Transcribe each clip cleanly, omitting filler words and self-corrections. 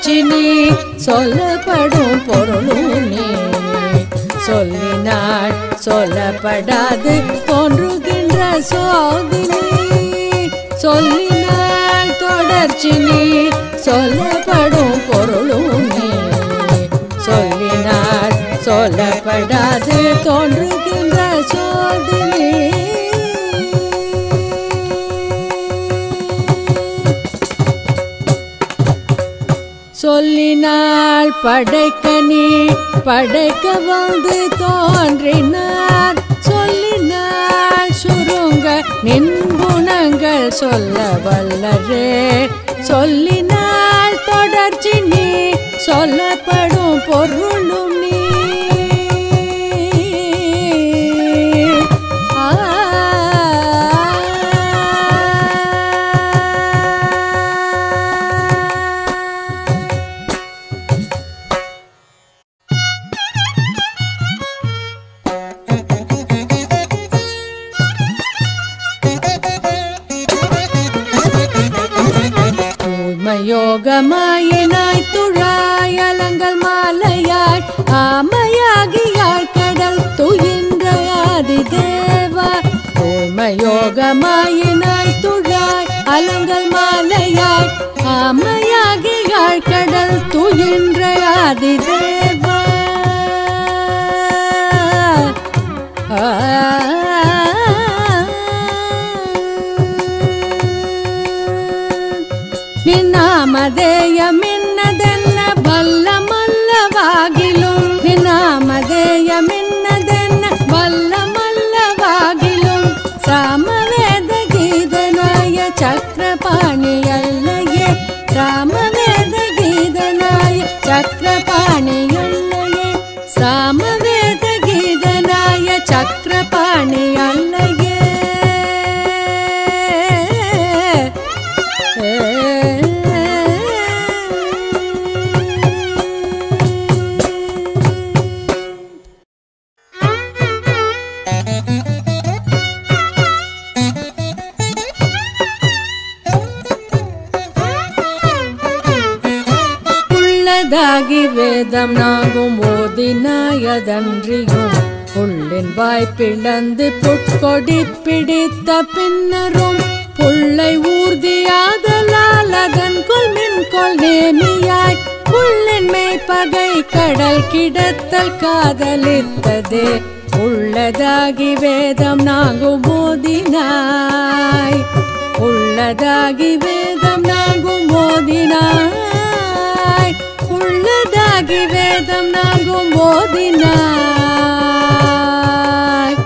தொடர்ச்சி நீ சொல்லப்படும் பொருளும் நீ சொல்லினாள் சொல்லப்படாது தோன்றுகின்ற சோதினி சொல்லினாள் தொடர்ச்சி நீ சொல்லப்படும் பொருளும் நீ சொல்லினாள் சொல்லப்படாது தோன்றுகின்ற சோதினி சொல்லினாள் படைக்க நீ படைக்க வந்து தோன்றினார் சொல்லினாள் சுருங்க நின் குணங்கள் சொல்ல வல்லரே சொல்லினாள் தொடர்ச்சி நீ சொல்லப்படும் பொருளும் நீ யோகமாயினாய் துழாய் அலங்கல் மாலையாய் ஆமையாகியாய் கடல் துயின்ற ஆதிதேவா யோகமாயினாய் துழாய் அலங்கல் மாலையாய் ஆமையாகியாய் கடல் துயின்ற ஆதிதேவா ನಿನ್ನಾಮಧೇಯಮಿನ್ನದೆನ್ನ ಬಲ್ಲ ಮಲ್ಲವಾಗಿಲು ನಿನ್ನಾಮಧೇಯಮಿನ್ನದೆನ್ನ ಬಲ್ಲ ಮಲ್ಲವಾಗಿಲು ಸಾಮವೇದ ಗೀತನಾಯ ಚಕ್ರಪಾಣಿಯಲ್ಲಯೇ ಸಾಮವೇದ ಗೀತನಾಯ ಚಕ್ರಪಾಣಿಯಲ್ಲಯೇ ಸಾಮವೇದ ಗೀತನಾಯ ಚಕ್ರಪಾಣಿಯಲ್ಲಯೇ வேதம் நாகும் ஓதினாயதன்றியும் புள்ளின் வாய் பிளந்து புட்கொடி பிடித்த பின்னரும் புள்ளை ஊர்தியாதலால் அதன் கொள்மின் கொள் நேமியாய் புள்ளின் மேய்ப்பகை கடல் கிடத்தல் காதலித்ததே உள்ளதாகி வேதம் நாகும் ஓதினாய் உள்ளதாகி வேதம் நாகும் ஓதினாய் உள்ளதாகி வேதம் நாங்கும் ஓதினாய்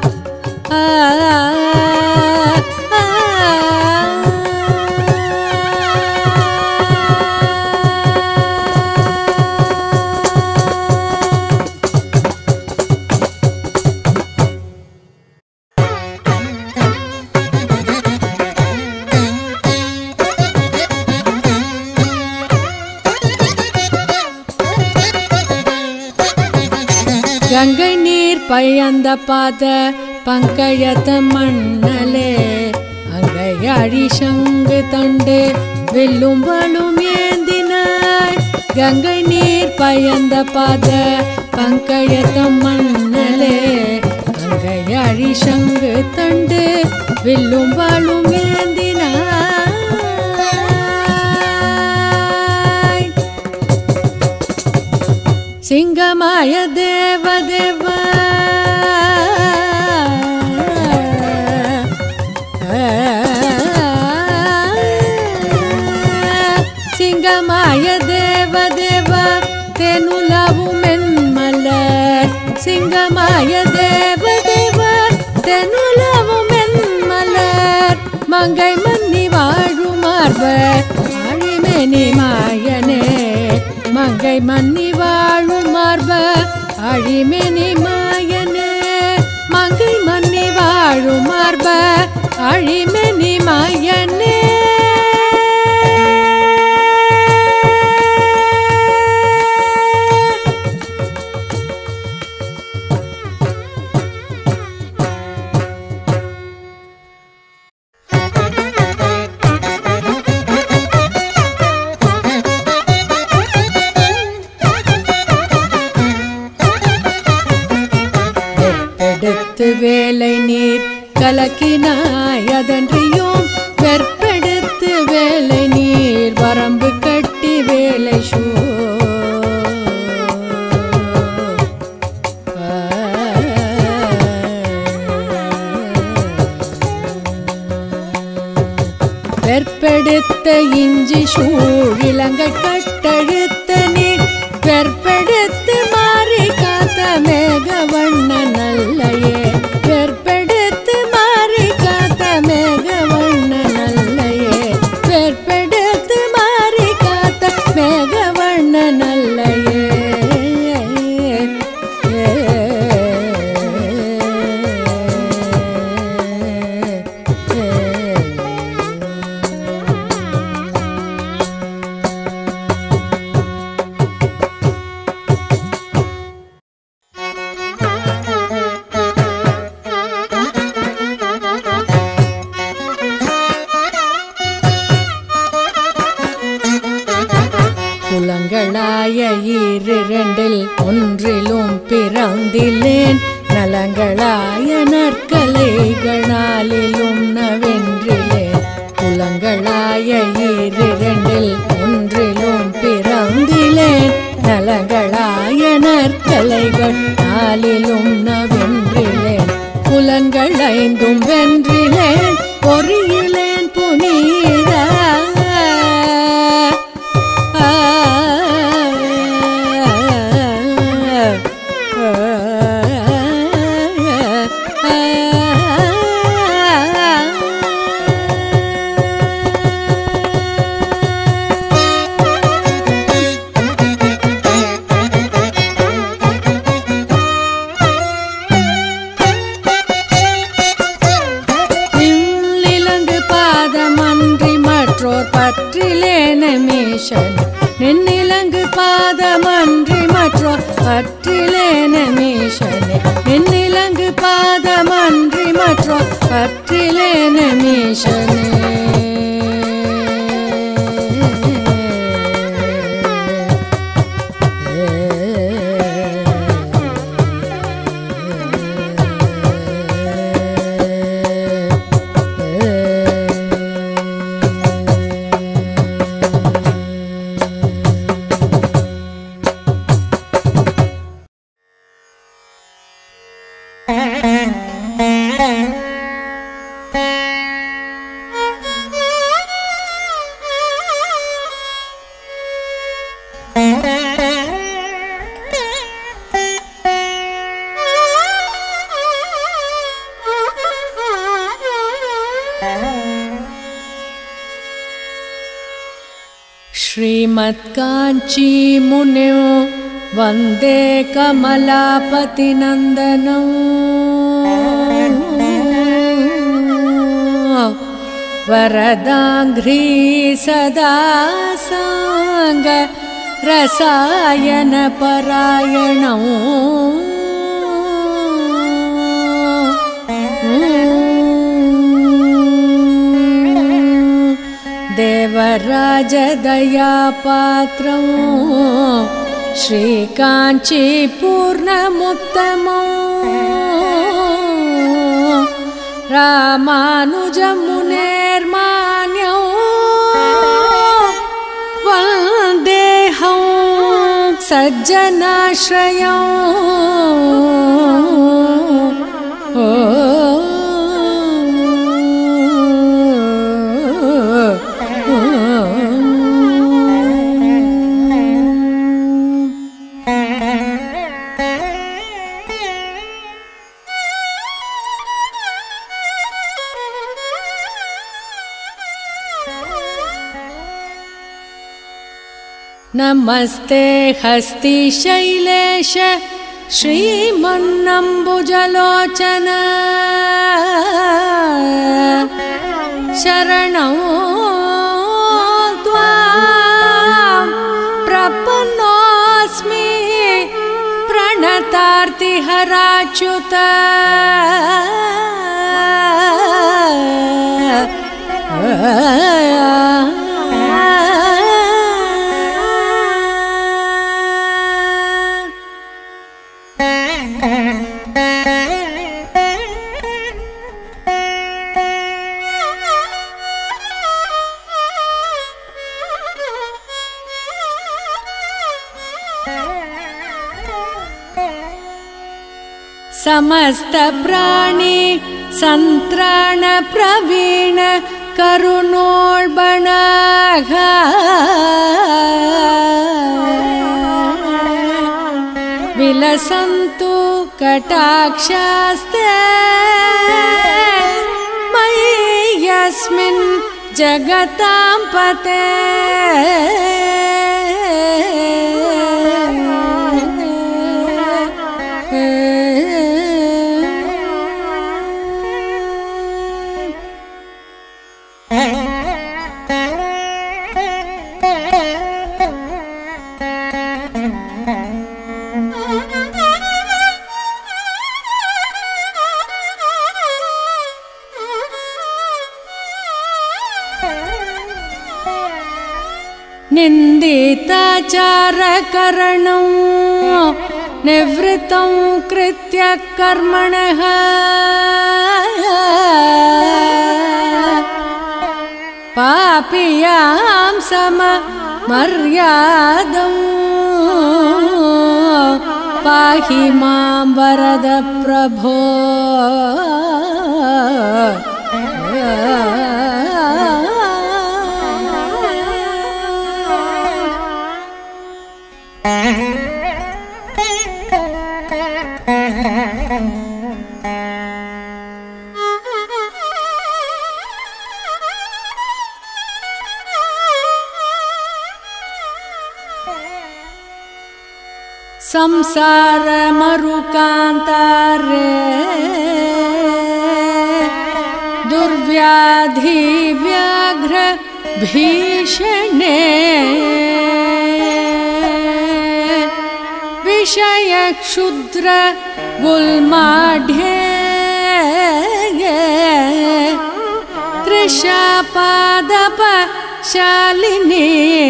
கங்கை நீர் பயந்த பாத பங்கயத்த மண்ணலே அங்கை அழி சங்கு தண்டு வில்லும் வலும் ஏந்தினாய் கங்கை நீர் பயந்த பாத பங்கயத்த மண்ணலே அங்கை அழி சங்கு தண்டு வில்லும் வலும் ஏந்தினாய் சிங்கமாய தேவதேவ சிங்கமாய தேவதேவ தெனுலவு மென்மலர் சிங்கமாய தேவதேவ தெனுலவு மென்மலர் மங்கை மன்னி வாழுமார்வர் அழிமெனி மாயனே மங்கை மன்னி வாழும் மார்ப அழிமெனி மாயனே மங்கை மன்னி வாழும் மார்ப அழிமெனி மாயனே வெற்பெடுத்து வேலை நீர் கலக்கினாய் அதன்றியும் வெற்பெடுத்து வேலை நீர் வரம்பு கட்டி வேலை சூ வெற்பெடுத்த இஞ்சி சூழ் இலங்கை கட்டழுத்த நீர் வெற்பெடுத்து மாறி காத்த மேக வண்ண நல்லையே வெற்பெடுத்து மாறி காத்த மேக வண்ண நல்லையே வெற்பெடுத்து மாறி காத்த மேக வண்ண நல்லையே குலங்களாய ஈரிரண்டில் ஒன்றிலும் பிறந்திலேன் நலங்களாய நற்கலைகளாலிலும் நவென்றிலேன் குலங்களாய ஈரிரண்டில் ஒன்றிலும் பிறந்திலேன் நலங்களாய நற்கலைகளாலிலும் நவென்றிலேன் புலன்கள் ஐந்தும் வென்றிலேன் பொறியிலேன் புனிதா நின்னிலங்கு பாதமன்றி மற்றோர் பற்றிலேன மீசனே நின்னிலங்கு பாதமன்றி மற்றோர் பற்றிலேன மீசனே श्रीमत्काञ्ची मुनिं वन्दे कमलापतिनन्दनं वरदाङ्घ्री सदा साङ्ग रसायनपरायणं देवराजदयापात्रं श्रीकाञ्चीपूर्णमुत्तमं रामानुजमुनेर्मान्यं वन्देऽहं सज्जनाश्रयं नमस्ते हस्तिशैलेश श्रीमन्नम्बुजलोचन शरणं त्वां प्रपन्नोऽस्मि प्रणतार्तिहराच्युत समस्त प्राणी संत्राण प्रवीण करुणोल्बणः विलसन्तु कटाक्षास्ते मयि यस्मिन् जगतां पते निन्दिताचारकरणं निवृत्तं कृत्य कर्मणः पापियां सममर्यादं पाहि मां वरद प्रभो संसार मरुकांतारे दुर्व्याधि व्याघ्र भीषणे विषय क्षुद्र गुल्माढ्ये तृषापादप शालिनी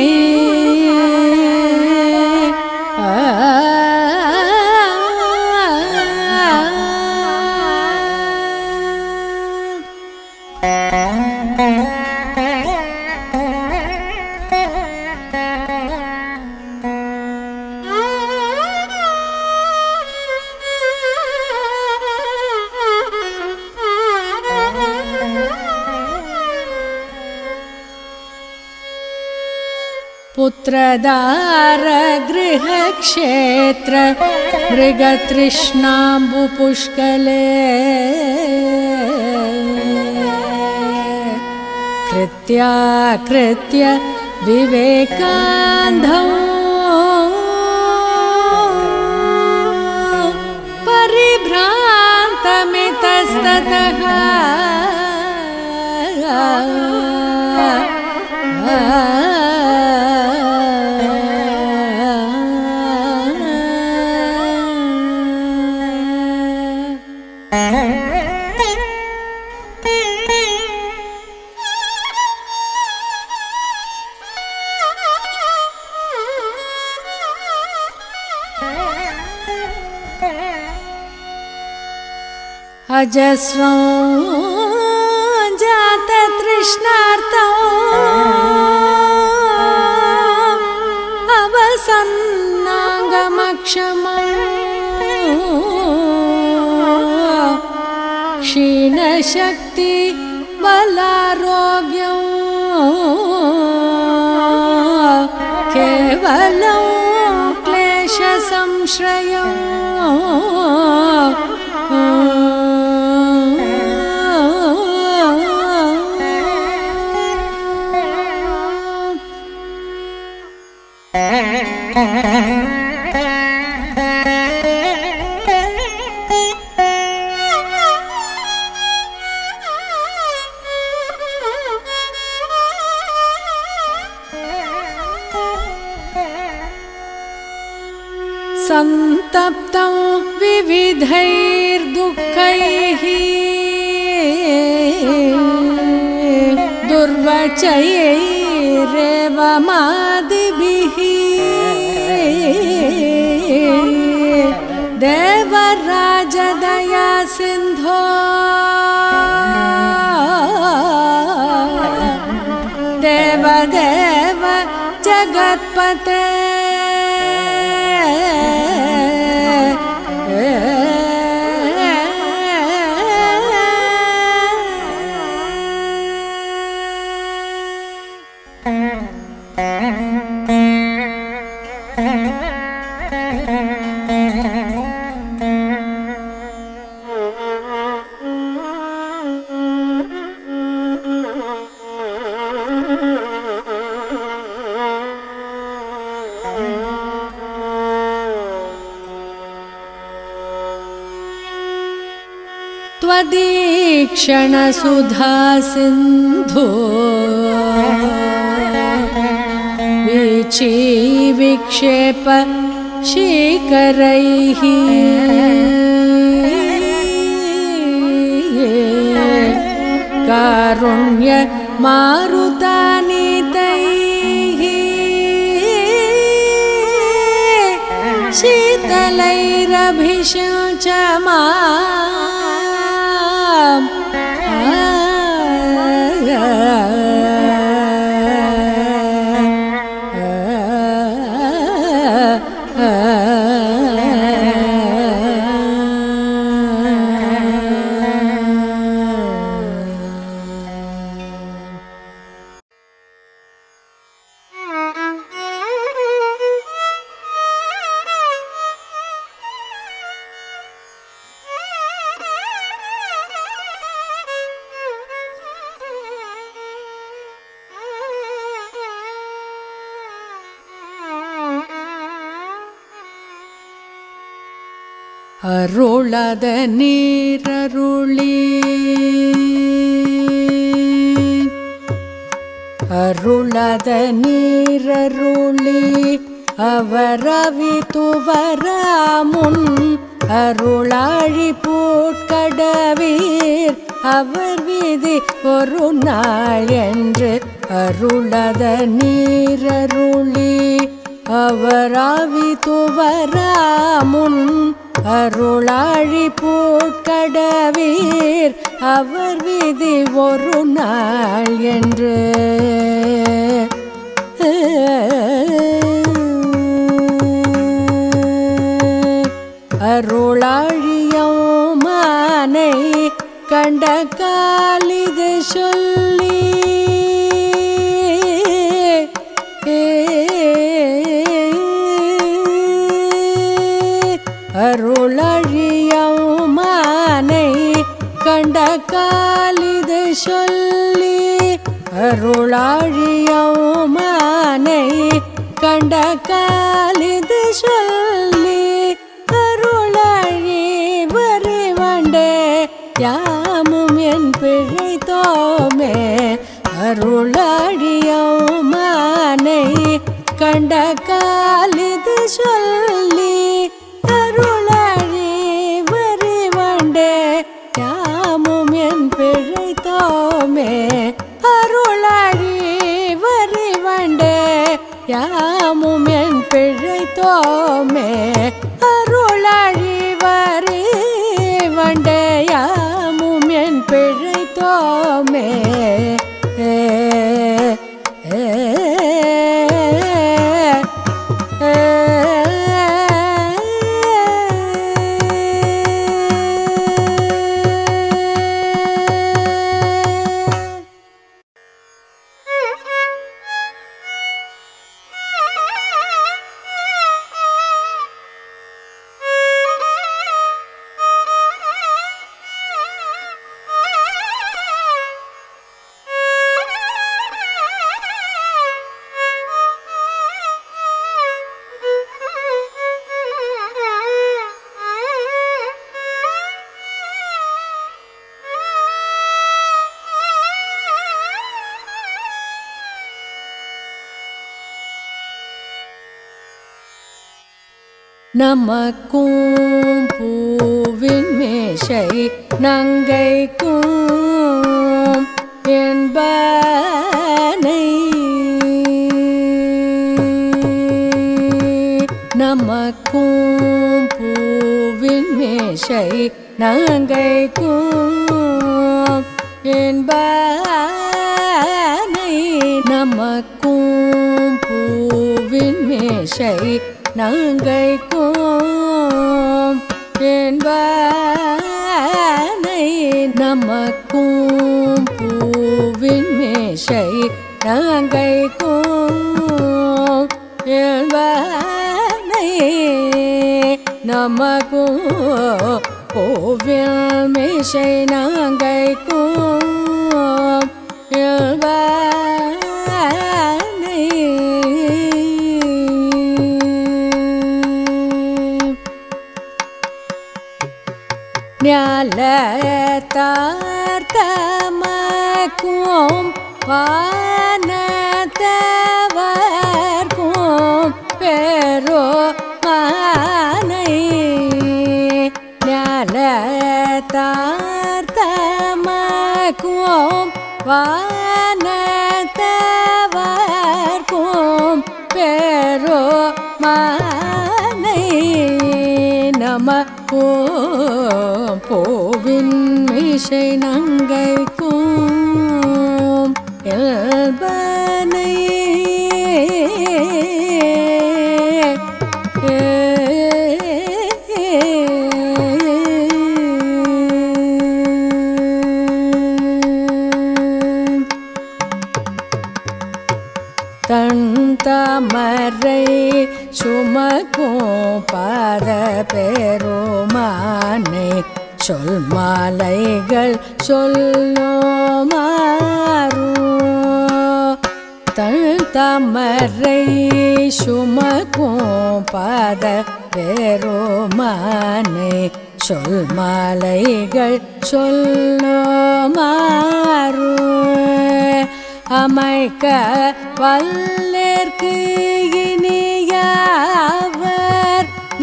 पुत्रदार गृह क्षेत्र मृगतृष्णाम्बु पुष्कले कृत्याकृत्य विवेकान्धौ परिभ्रान्तमितस्ततः अजस्रं जात तृष्णार्तौ अवसन्नागमक्षमं क्षीणशक्ति बलारोग्यं केवलं क्लेशसंश्रयम् संतप्तं विविधैर्दुःखैः दुर्वचयैरेवमादिभिः देवराजदया सिन्धो देवदेव जगत्पते आदीक्षण सुधा सिंधु वीची विक्षेप शिखरैः कारुण्य मारुतानीतैः शीतलैरभिषिञ्चमाम् அருளத நீரருளி அருளத நீரருளி அவரவித்துவராமுன் அருளாழி பூட்கடவீர் அவர் விதி ஒரு நாள் என்று அருளத நீரருளி அவரவித்துவராமுன் அருளாழி பூட்கடவீர் அவர் விதி ஒரு நாள் என்று அருளாழியம் மானை கண்ட காலிது சொல்லி அருளழியம் மானை கண்ட காலிது சொல்லி அருளாழியம் மானை கண்ட காலிது சொல்லி அருளழி வரிவண்டே யாமும் என் பிழைத்தோமே அருளழியம் மானை கண்ட காலிது சொல்லி அருளழி வரிவண்டே யாமும் என் பிழைத்தோமே அருளழி வரிவண்டே யாமும் என் பிழைத்தோமே அருளழி வரிவண்டே யாமும் என் பிழைத்தோமே நமக்கும் பூவின் மேஷை நங்கைக்கும் என்பனை நமக்கும் பூவின் மேஷை நங்கைக்கும் என்பனை நமக்கும் பூவின் மேஷை நங்கைக்கும் என்பனை நமக்கும் பூவின் மேஷை நங்கைக்கும் என்பனை நமக்கும் பூவின் மேஷை நங்கைக்கும் என்பனை ஞால தமக்கும் வானத்தவர்க்கும் பெருமானை ஞாலத்தார்த்தமக்கும் வானத்தவர்க்கும் பெருமானை நமக்கும் பூவின் மிசை நங்கைக்கும் எல்பனை தன் தாமரை சுமக்கும் பாத பெருமானை சொல் மாலைகள் சொல்லுமாறு தன் தாமரை சுமக்கும் பாத பெருமானை சொல் மாலைகள் சொல்லுமாறு அமைக்க வல்லேற்கு இனியவர்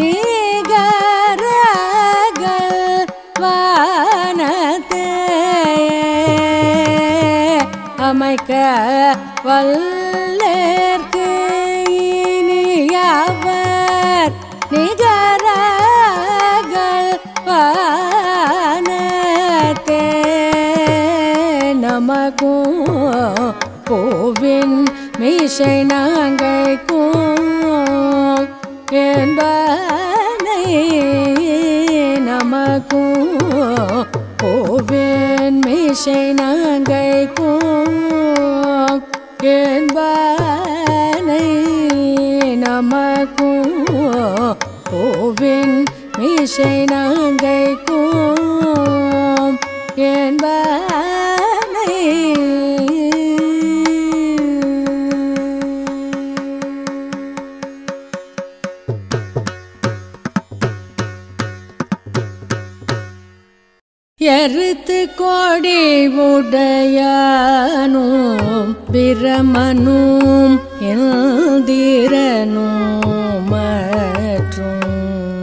நிகரகள் வானத்தே அமைக்க வல்லேற்கு இனியவர் நிகரகள் வானத்தே நமக்கும் பூவின் மிசை நாங்கைக்கும் என்பனை நமக்கும் பூவின் மிசை நாங்கைக்கும் என்பனை நமக்கும் பூவின் மிசை நாங்கைக்கும் என்பனை எருத்து கோடி உடையானும் பிரமனும் இந்திரனும் மற்றும்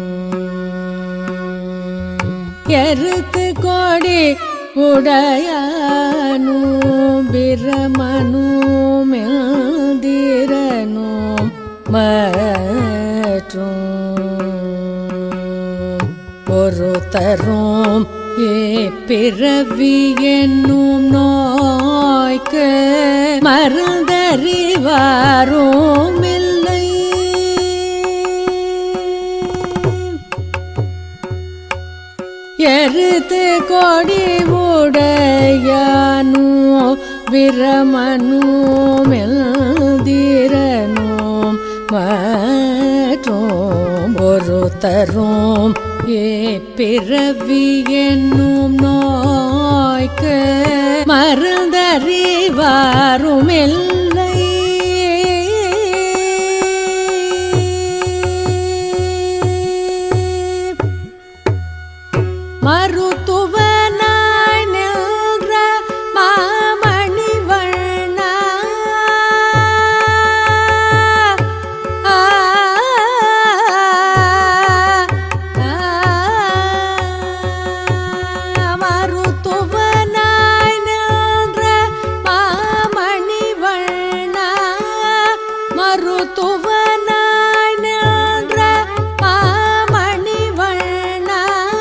எருத்து கோடி உடையானும் பிரமனும் இந்திரனும் மற்றும் பொறுத்தரும் பிறவி என்னும் நோய்க்கு மருந்தறிவாரும் இல்லை எருத்து கொடி உடையானும் பிரமனும் எந்திரனும் மற்றும் ஒருத்தரும் பிறவி என்னும் நோய்க்கு மருந்தறிவாரும் இல்லை மருத்துவனாய் நின்ற மாமணி வண்ணா மருத்துவனாய் நின்ற மாமணி வண்ணா மருத்துவனாய் நின்ற மாமணி வண்ணா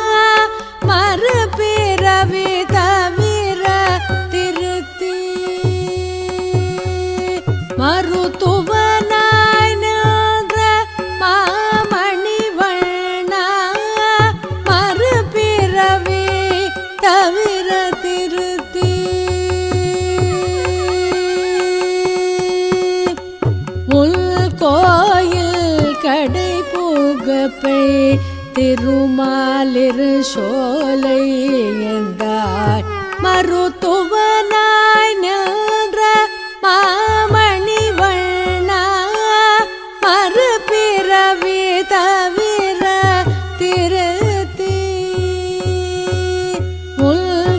மறுபிறவி தவிர திருத்தி மருத்துவனாய் நின்ற மாமணி வண்ணா மறுபிறவி தவிர திருத்தி உள்கோயில் கடை புகப்பை திருமாலிரு சோலை எந்தாய் மருத்துவனாய் நின்ற மாமணி வண்ணா மறுபிறவி தவிர திருத்தி உள்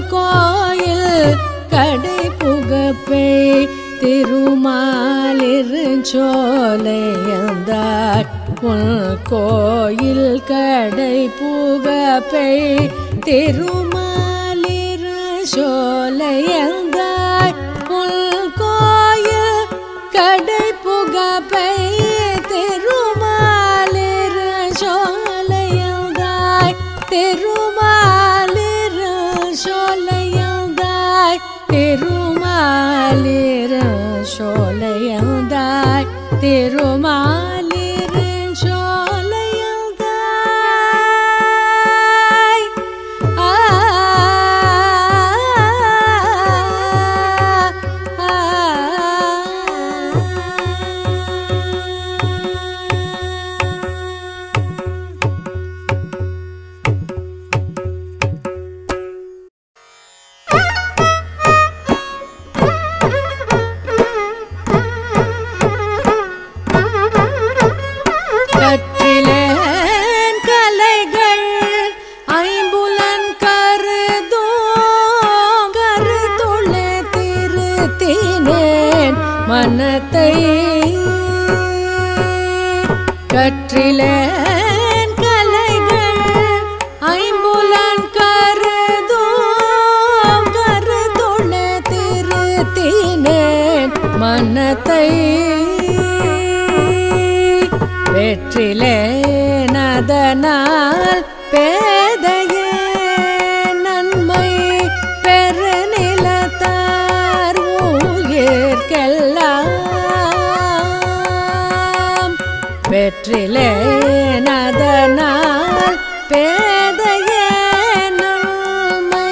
திருமாலிருஞ்சோலையந்தாய் உன் கோயில் கடை புகப்பை திருமாலிருஞ்சோலையந்தாய் உன் கோயில் கடை புகப்பை திருமாலிருஞ்சோலையந்தாய் திருமாலிருஞ்சோலையந்தாய் திருமாலிருஞ்சோலையந்தாய் திருமாலிருஞ்சோலையந்தாய் கற்றிலேன் கலைகள் ஐம்புலன் கருதுளே திருத்தினேன் மனத்தை கற்றிலேன் கலைகள் ஐம்புலன் கருதுளே திருத்தினேன் மனத்தை வெற்றிலேன் அதனால் பேதையே நன்மை பெருநிலத்தார் உயிர்க்கெல்லாம் வெற்றிலேன் அதனால் பேதையே நன்மை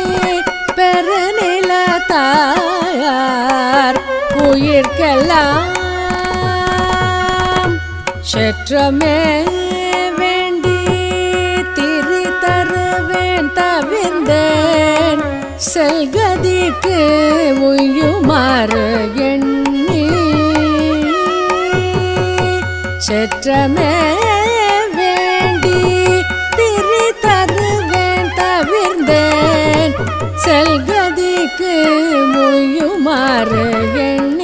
பெருநிலத்தார் உயிர்க்கெல்லாம் செற்றமே வேண்டி திரி தருவேன் தவிர்ந்தேன் செல்கதிக்கு உய்யுமாறு எண்ணி செற்றமே வேண்டி திரி தருவேன் தவிர்ந்தேன் செல்கதிக்கு உய்யுமாறு எண்ணி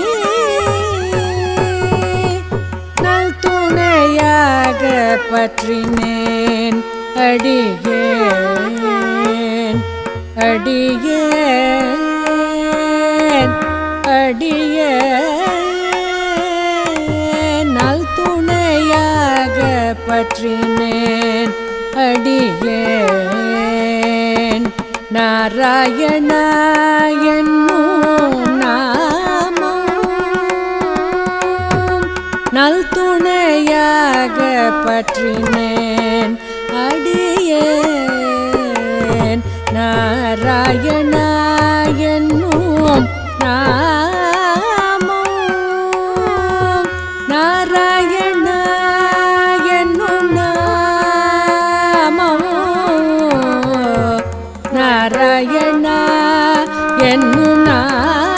பற்றினேன் அடியேன் அடியேன் அடியேன் நல் துணையாக பற்றினேன் அடியேன் நாராயணா என்னும் நாமம் நல் துணையாக பற்றினேன் அடியேன் நாராயணா என்னும் நாமம் நாராயணா என்னும் நாமம் நாராயணா என்னும் நாமம்